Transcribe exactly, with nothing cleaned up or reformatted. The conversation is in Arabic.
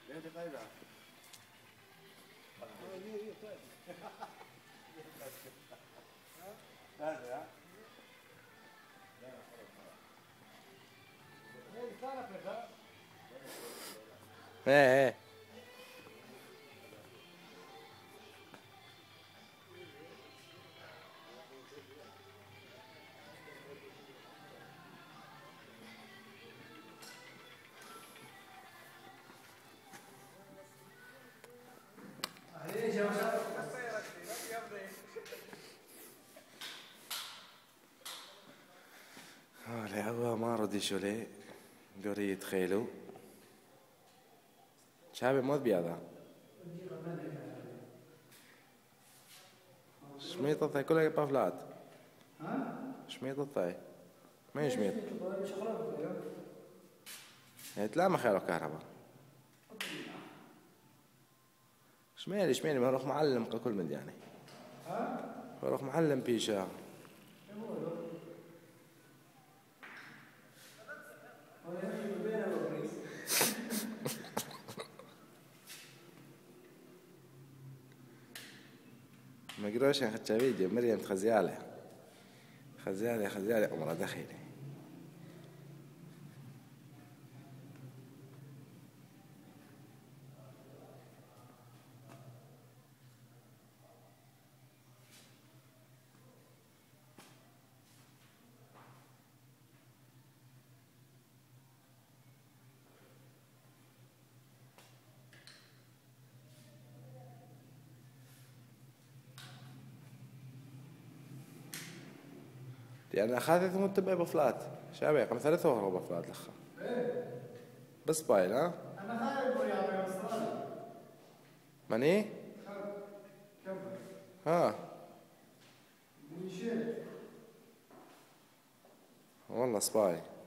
ايه ايه هلا هو ما رضي شو ليه قري يتخيلوا شابي موت بيادا شميط الثاي كلها بافلات ها؟ شميط الثاي ما يشميط شغلات تلا ما خيرو كهرباء شمالي شمالي ما اروح معلم كل من يعني ها؟ اروح معلم بيشا ما قروش ان خدت فيديو مريم تخزيالة خزيالة خزيالة امرا دخيلي يعني اخذت متبع بفلات شابي قم ثلاثة وهرب بفلات لخا ايه بس بايل ها انا خايف يا استرالي ماني كم ها من شيء والله سباي